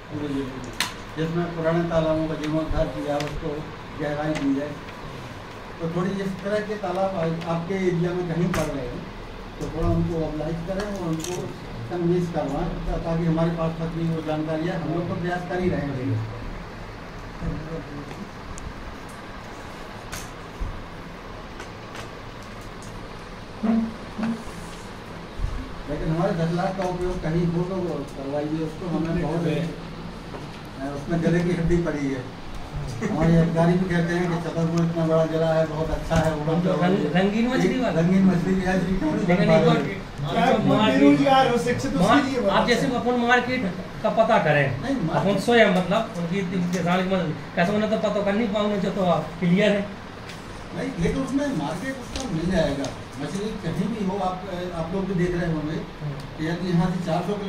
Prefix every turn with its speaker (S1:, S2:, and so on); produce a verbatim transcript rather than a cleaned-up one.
S1: जिसमें पुराने तालाबों का जीर्णोद्धार किया उसको गहराई दी जाए। तो थोड़ी इस तरह के तालाब आपके एरिया में कहीं पड़ रहे हैं तो थोड़ा उनको ऑब्लाइज करें और उनको कन्विंस करवाएं ताकि हमारे पास तक भी वो जानकारियाँ हम लोग तो प्रयास कर ही रहे हैं भैया। लेकिन हमारे दस लाख का उपयोग कहीं हो तो करवाइए उसको, हमें बहुत उसमें गले की हड्डी पड़ी है। हमारे अधिकारी भी कहते हैं कि छतरपुर इतना बड़ा जिला है, बहुत अच्छा है,
S2: रंगीन मछली
S1: रंगीन मछली भी है।
S2: आप जैसे अपन मार्केट का पता करें अपन स्वयं मतलब उनकी कैसे उन्हें तो पता कर नहीं पाऊंगे तो आप क्लियर है
S1: नहीं, लेकिन उसमें मार्केट उसका मिल जाएगा। मछली कहीं भी हो, आप आप लोग भी देख रहे होंगे कि यदि यहाँ से चार सौ